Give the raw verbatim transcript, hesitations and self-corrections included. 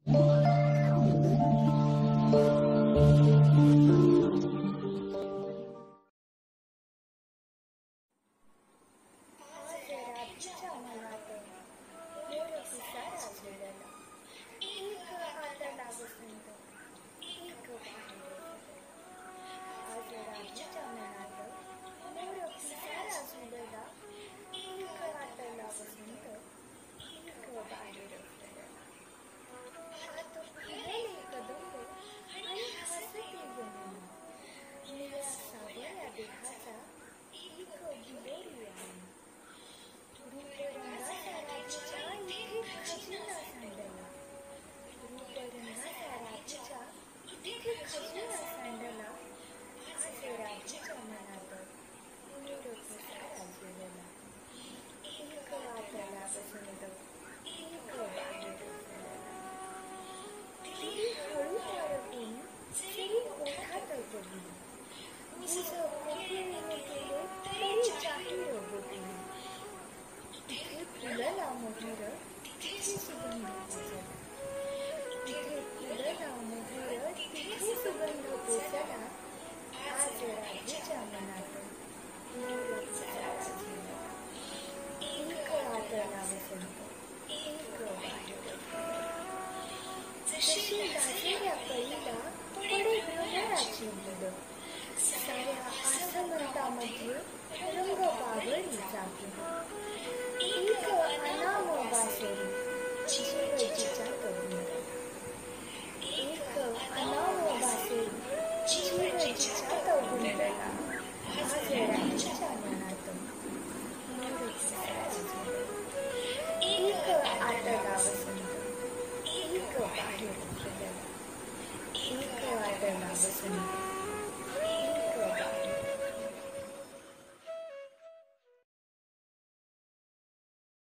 राज्याच्या मनात मोर पिसारा झुलला, एक आतला वसंत, एक बाहेर. आज राज्याच्या मनात मोर पिसारा झुलला, एक आतला वसंत, एक बाहेर. हात फुलले कदंब आणि हसते यमुना, निळ्या सावळ्या देहाचा एक बिलोरी आहे. रूपरंगाचा राजाच्या इथे खजिना सांडला, रूपरंगाचा राजाच्या इथे खजिना सांडला. आज राज्याच्या मनात मोर पिसारा झुलला, एक आतला वसंत, एक बाहेर. तिने हळू हरपून तिने ओठात पडली, निज कोकिळीने केले तरी जाहीर बोलली. तिथे फुलला मोहर, तिथे सुगंध पोचला, तिथे फुलला मोहर, तिथे सुगंध पोचला. आज राज्याच्या मनात मोर पिसारा झुलला, एक आतला वसंत, एक बाहेर. जशी लाजलेल्या कळीला पडे भ्रमराची मुलं, साऱ्या आसमंतामध्ये रंग बावळी जागी. एक अनाम बासरी जीवजीच्या कविंदा, एक अनाम बासरी जीवजीच्या कविंदला. आज राज्याच्या मनात मोर पिसारा झुलला, एक आतला वसंत, एक बाहेर. एक आतला वसंत,